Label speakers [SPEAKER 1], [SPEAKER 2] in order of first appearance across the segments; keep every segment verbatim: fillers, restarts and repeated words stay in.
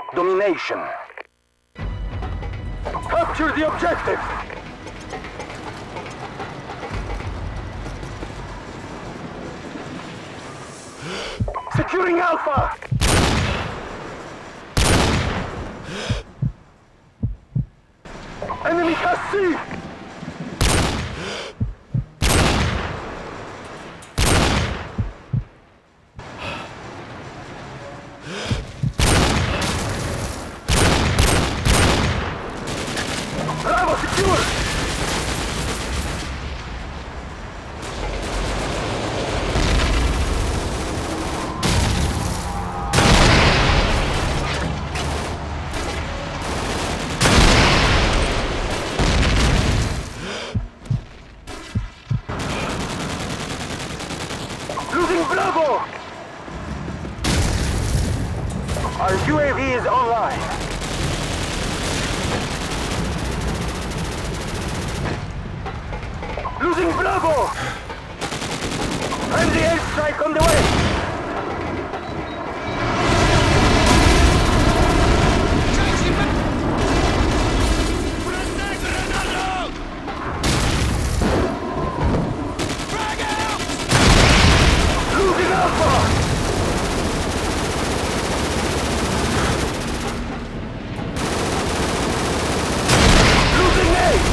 [SPEAKER 1] Domination. Capture the objective! Securing Alpha! Enemy has C! Bravo, secure! Losing Bravo! Our U A V is online. Losing Bravo! Friendly airstrike on the way! Losing Alpha! Losing A!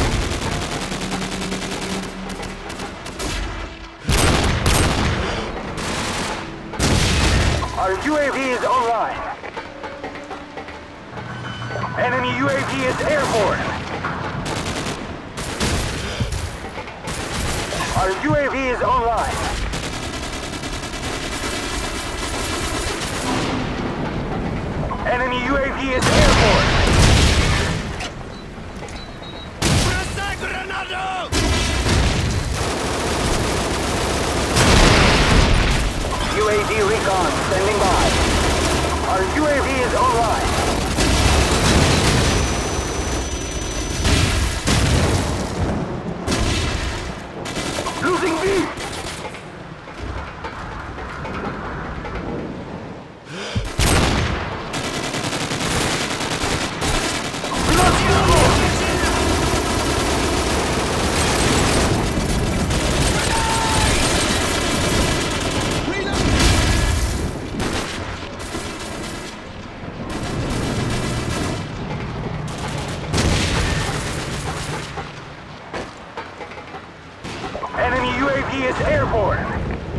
[SPEAKER 1] Our U A V is online. Enemy U A V is airborne. Our U A V is online. Enemy U A V is airborne. U A V recon standing by. Our U A V is online. Losing B! Enemy U A V is airborne.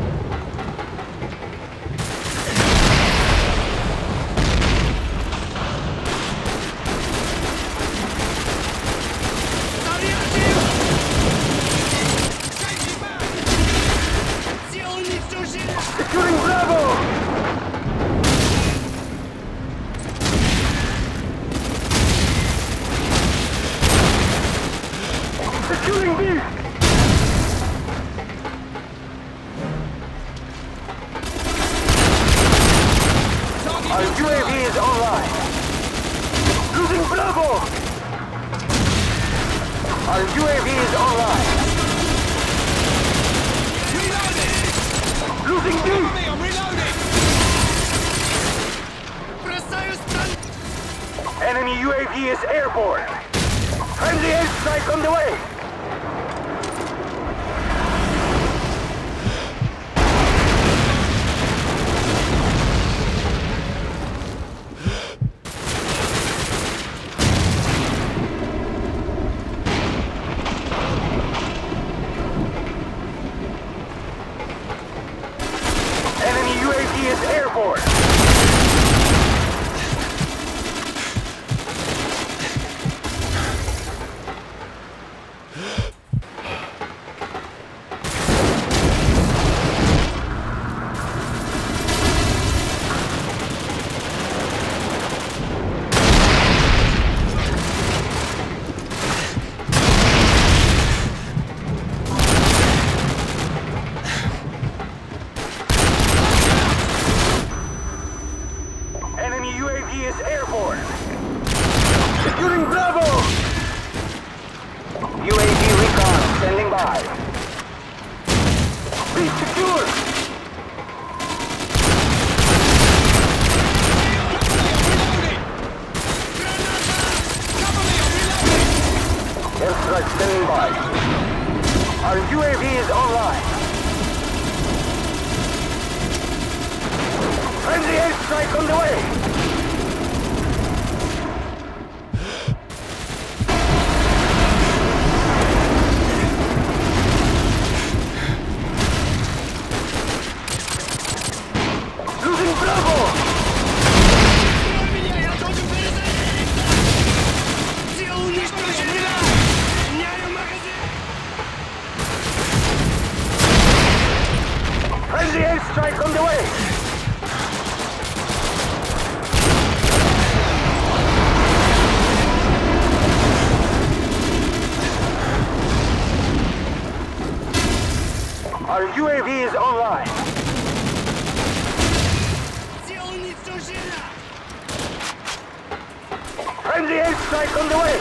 [SPEAKER 1] Securing Bravo! Securing B! Our U A V is online. Losing Bravo! Our U A V is online. Reloading! Losing B!
[SPEAKER 2] I'm reloading!
[SPEAKER 1] Enemy U A V is airborne. Friendly airstrike on the way. Enemy U A V is airborne. Enemy U A V is airborne. Securing Bravo! U A V recon standing by. Be secured! U A V is online. Friendly airstrike on the way. Friendly airstrike on the way! Our U A V is online. Friendly airstrike on the way!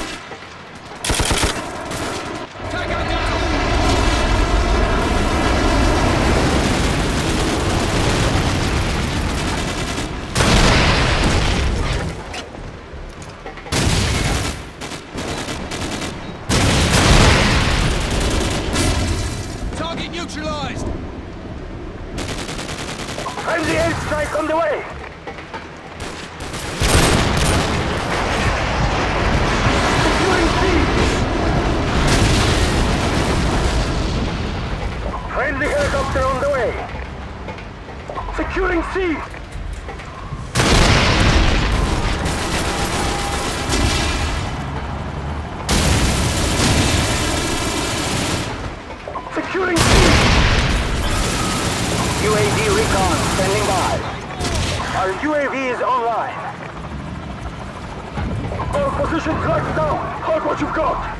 [SPEAKER 2] Neutralized!
[SPEAKER 1] Friendly airstrike on the way! Securing C! Friendly helicopter on the way! Securing C! Securing C! U A V recon standing by. Our U A V is online. All positions locked down. Hold what you've got.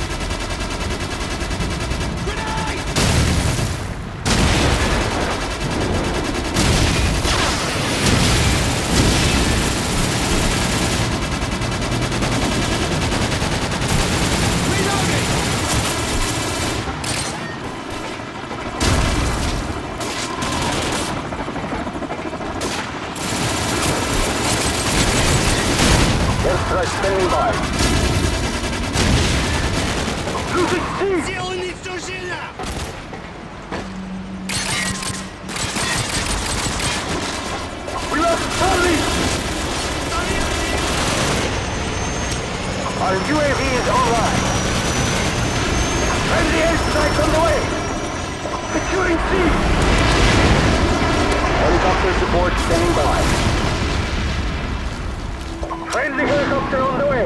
[SPEAKER 1] Airstrike standing by. Losing C!
[SPEAKER 2] Сила уничтожена!
[SPEAKER 1] We lost Charlie! Our U A V is online. Friendly airstrike on the way. Securing C! Helicopter support standing by. Friendly helicopter on the way!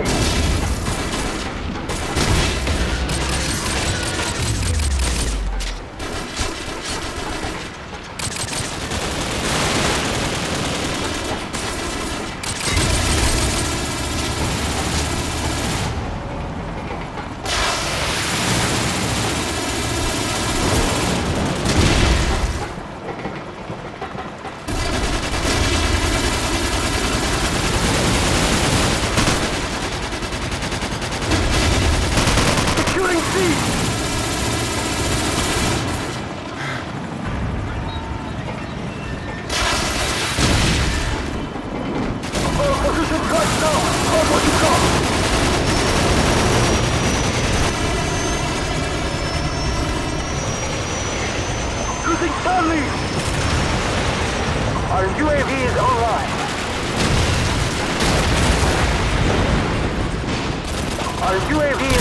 [SPEAKER 1] Losing Charlie! Our U A V is online. Our U A V